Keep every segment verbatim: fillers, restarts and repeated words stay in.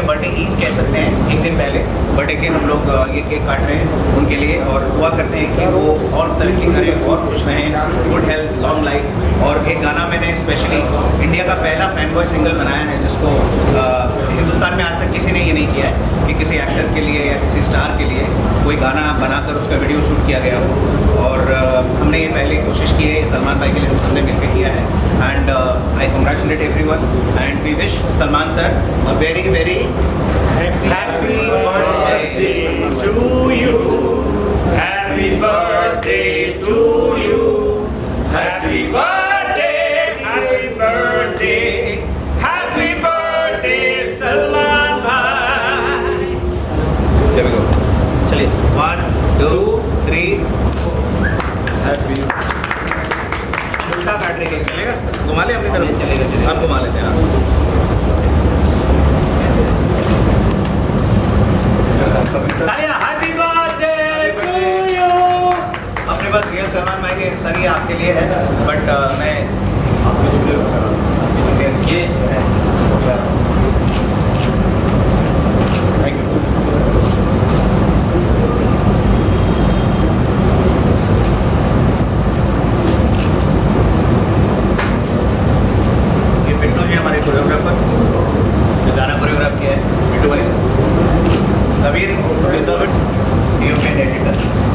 उनके birthday ewe कह सकते हैं, एक दिन पहले बर्थडे के हम लोग ये केक काट रहे हैं उनके लिए और दुआ करते हैं कि वो और तरक्की करें और खुश रहें, गुड हेल्थ, लॉन्ग लाइफ। और एक गाना मैंने स्पेशली इंडिया का पहला फैन बॉय सिंगल बनाया है जिसको आ, हिंदुस्तान में आज तक किसी ने ये नहीं किया है कि किसी एक्टर के लिए या किसी स्टार के लिए कोई गाना बनाकर उसका वीडियो शूट किया गया हो। और आ, हमने ये पहले कोशिश की है, सलमान भाई के लिए हमने मिलकर किया है। And I congratulate everyone and we wish Salman sir a very very happy birthday to you, happy birthday to you, happy birthday, happy birthday, happy birthday Salman भाई। There we go. चलिए वन टू थ्री हैप्पी। उल्टा काट रहे हैं, चलेगा? घुमा ले अपनी तरफ, चलेगा, आप घुमा लेते हैं। Happy birthday to you. अपने पास रियल सलमान भाई के सर ये आपके लिए है, बट uh, मैं ये थैंक यू। ये पिंटू जी हमारे कोरियोग्राफर जो गाना कोरियोग्राफ किया है, पिंटू भाई। कबीर एडिटर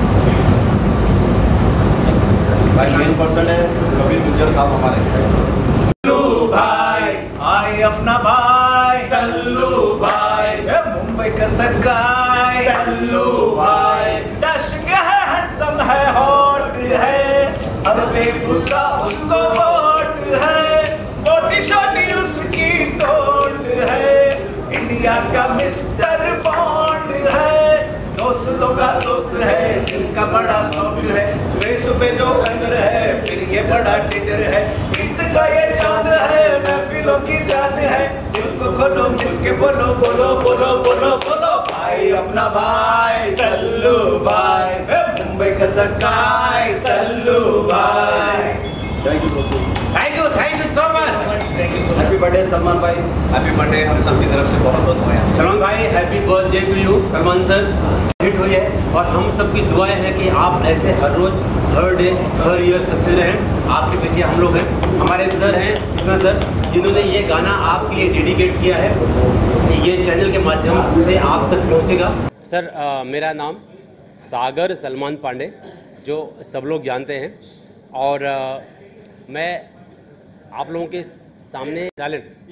भाई, मेन पर्सन है कबीर गुज्जर साहब हमारे। सल्लू भाई आई अपना भाई, सल्लू भाई मुंबई का सगाई, सल्लू भाई डैशिंग है, हैंडसम है, हॉट है, हर बेबुका उसको वोट है, छोटी छोटी उसकी टोट है, इंडिया का मिस्टर बॉन्ड है, दोस्तों का दोस्त है, दिल का बड़ा सॉफ्ट है, फेस पे जो अंदर है, फिर ये बड़ा टीचर है, ईद का ये चांद है, महफिलों की जान है, दिल को खोलो मिल के बोलो बोलो बोलो बोलो बोलो, भाई अपना भाई सल्लू भाई, मुंबई का सगाई सल्लू भाई। Thank you thank you thank you so much. Happy birthday Salman भाई, हैप्पी बर्थडे हम सब की तरफ से बहुत बहुत दुआएं। सलमान भाई happy birthday to you. Salman sir hit हुई है और हम सब की दुआएं हैं कि आप ऐसे हर रोज हर डे हर ईयर सक्सेस रहें। आपके पीछे हम लोग हैं, हमारे सर हैं कृष्णा सर जिन्होंने ये गाना आपके लिए डेडिकेट किया है, ये चैनल के माध्यम से आप तक पहुँचेगा। सर आ, मेरा नाम सागर सलमान पांडे जो सब लोग जानते हैं और आ, मैं आप लोगों के सामने टैलेंट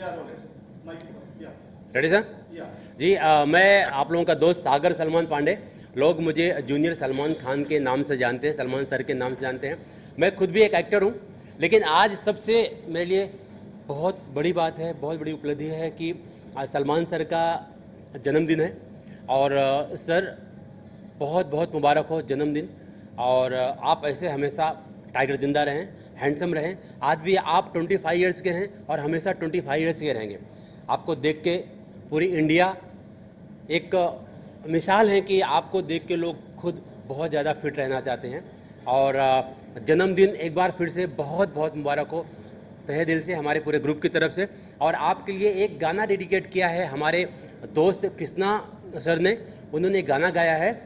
रेडी सर जी आ, मैं आप लोगों का दोस्त सागर सलमान पांडे, लोग मुझे जूनियर सलमान खान के नाम से जानते हैं, सलमान सर के नाम से जानते हैं। मैं खुद भी एक एक्टर हूं, लेकिन आज सबसे मेरे लिए बहुत बड़ी बात है, बहुत बड़ी उपलब्धि है कि आज सलमान सर का जन्मदिन है और आ, सर बहुत बहुत मुबारक हो जन्मदिन। और आ, आप ऐसे हमेशा टाइगर जिंदा रहें, हैंडसम रहें। आज भी आप पच्चीस इयर्स के हैं और हमेशा पच्चीस इयर्स के रहेंगे। आपको देख के पूरी इंडिया एक मिसाल है कि आपको देख के लोग खुद बहुत ज़्यादा फिट रहना चाहते हैं। और जन्मदिन एक बार फिर से बहुत बहुत मुबारक हो तहे दिल से हमारे पूरे ग्रुप की तरफ से। और आपके लिए एक गाना डेडिकेट किया है हमारे दोस्त कृष्णा सर ने, उन्होंने एक गाना गाया है,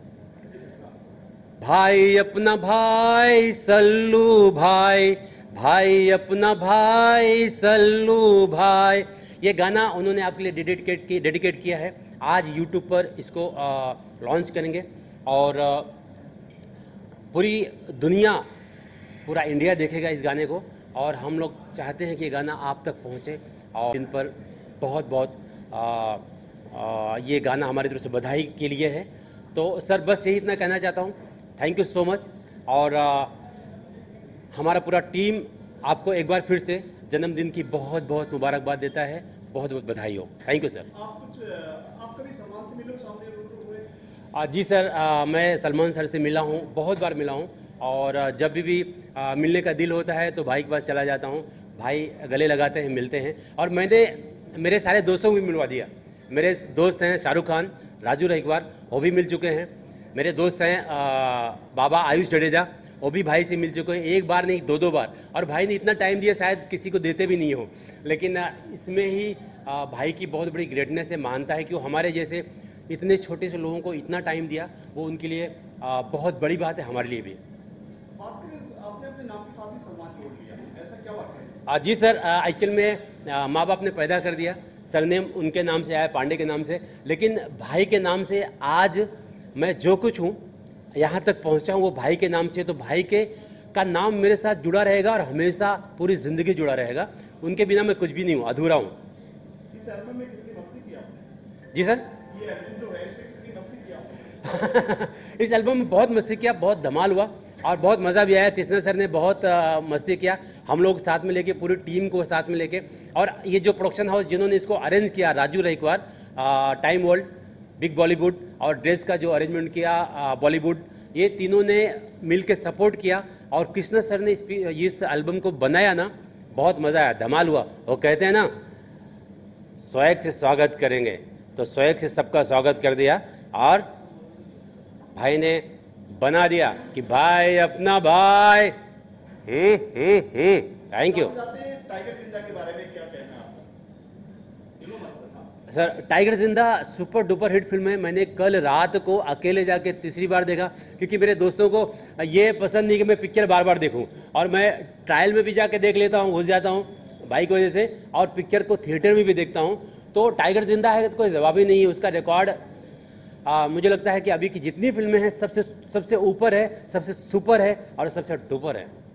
भाई अपना भाई सल्लू भाई, भाई अपना भाई सल्लू भाई। ये गाना उन्होंने आपके लिए डेडिकेट की डेडिकेट किया है। आज यूट्यूब पर इसको लॉन्च करेंगे और आ, पूरी दुनिया, पूरा इंडिया देखेगा इस गाने को। और हम लोग चाहते हैं कि ये गाना आप तक पहुँचे और इन पर बहुत बहुत आ, आ, ये गाना हमारी तरफ से बधाई के लिए है। तो सर बस यही इतना कहना चाहता हूँ, थैंक यू सो मच। और आ, हमारा पूरा टीम आपको एक बार फिर से जन्मदिन की बहुत बहुत मुबारकबाद देता है, बहुत बहुत बधाई हो। Thank you sir. आप कुछ आप कभी सलमान से मिलो सामने हुए? आ, जी सर, आ, मैं सलमान सर से मिला हूँ, बहुत बार मिला हूँ। और आ, जब भी, भी आ, मिलने का दिल होता है तो भाई के पास चला जाता हूँ, भाई गले लगाते हैं, मिलते हैं। और मैंने मेरे सारे दोस्तों को भी मिलवा दिया। मेरे दोस्त हैं शाहरुख खान, राजू रहीकवार, वो भी मिल चुके हैं। मेरे दोस्त हैं आ, बाबा आयुष जडेजा, वो भी भाई से मिल चुके हैं, एक बार नहीं दो दो बार। और भाई ने इतना टाइम दिया शायद किसी को देते भी नहीं हो, लेकिन इसमें ही आ, भाई की बहुत बड़ी ग्रेटनेस है, मानता है कि वो हमारे जैसे इतने छोटे से लोगों को इतना टाइम दिया, वो उनके लिए आ, बहुत बड़ी बात है, हमारे लिए भी। आपने अपने नाम के साथ ही सलमान जोड़ लिया, ऐसा क्या बात है? आ, जी सर, एक्चुअल में माँ बाप ने पैदा कर दिया, सरनेम उनके नाम से आया, पांडे के नाम से, लेकिन भाई के नाम से आज मैं जो कुछ हूँ, यहाँ तक पहुँचा हूँ, वो भाई के नाम से। तो भाई के का नाम मेरे साथ जुड़ा रहेगा और हमेशा पूरी ज़िंदगी जुड़ा रहेगा। उनके बिना मैं कुछ भी नहीं हूँ, अधूरा हूँ। इस एल्बम में कितनी मस्ती की आपने? जी सर, ये एल्बम जो है इसमें कितनी मस्ती की आपने? इस एल्बम में बहुत मस्ती किया, बहुत धमाल हुआ और बहुत मज़ा भी आया। कृष्णा सर ने बहुत आ, मस्ती किया, हम लोग साथ में लेके, पूरी टीम को साथ में लेके। और ये जो प्रोडक्शन हाउस जिन्होंने इसको अरेंज किया, Raju Raikwar, Time World, Big Bollywood, और ड्रेस का जो अरेंजमेंट किया बॉलीवुड, ये तीनों ने मिल के सपोर्ट किया। और कृष्णा सर ने इस, इस एल्बम को बनाया ना, बहुत मज़ा आया, धमाल हुआ। वो कहते हैं ना, स्वैग से स्वागत करेंगे, तो स्वैग से सबका स्वागत कर दिया और भाई ने बना दिया कि भाई अपना भाई। Hmm hmm hmm thank you Tiger जिंदा के बारे में क्या कहना है आपका? सर। टाइगर जिंदा सुपर डुपर हिट फिल्म है। मैंने कल रात को अकेले जाके तीसरी बार देखा, क्योंकि मेरे दोस्तों को ये पसंद नहीं कि मैं पिक्चर बार बार देखूं, और मैं ट्रायल में भी जाके देख लेता हूं, घुस जाता हूं भाई की वजह से, और पिक्चर को थिएटर में भी देखता हूं। तो टाइगर जिंदा है तो कोई जवाब ही नहीं है। उसका रिकॉर्ड आ, मुझे लगता है कि अभी की जितनी फिल्में हैं सबसे सबसे ऊपर है, सबसे सुपर है और सबसे डुपर है।